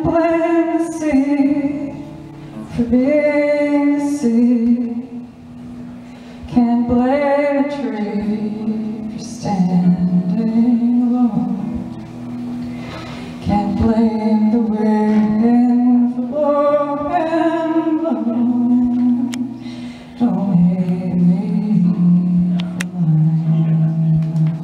Can't blame the sea for being the sea. Can't blame a tree for standing alone. Can't blame the wind for blowing, blowing. Don't hate me for lying.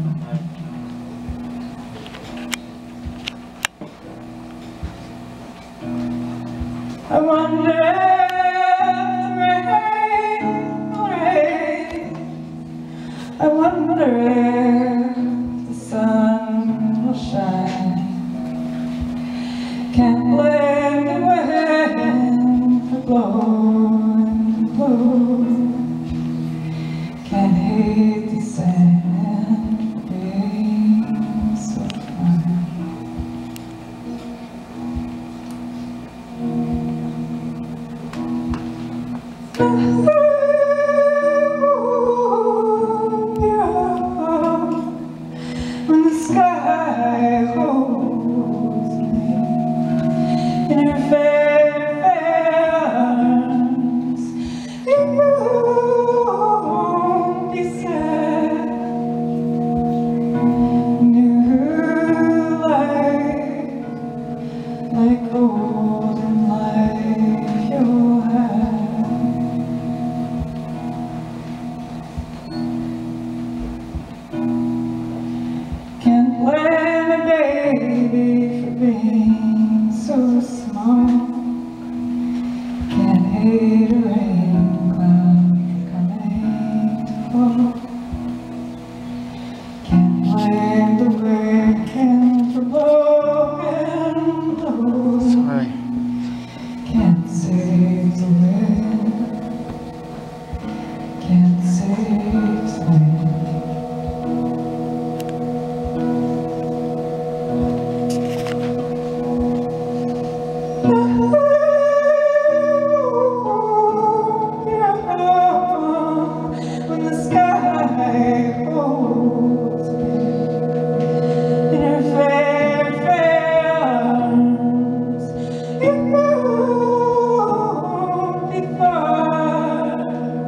I wonder if the rain will rain. I wonder if the sun will shine. Can't blame the wind for blowing, blowing. Can't hate the sand for being so fine. When the sky holds me in her fair, fair arms, it won't be sad. New life, like golden life you'll have. Can't blame a baby for being so small. Can't hate a rain cloud for coming to fall. Can't blame the wind for blowing, blowing. Sorry. Can't save the wind. Can't save the wind. When the sky holds me in her fair, fair arms, it won't be far.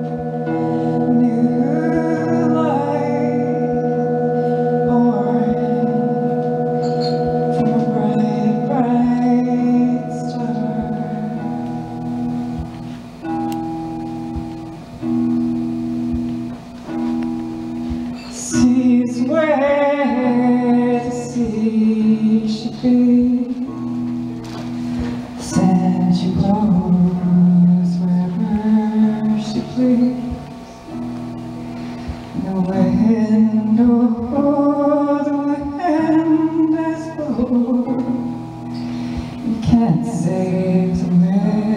New light pouring from a bright, bright star. Seas where the sea should be. Sand she blows wherever she please. The wind, oh, the wind is blowing. You can't save the wind.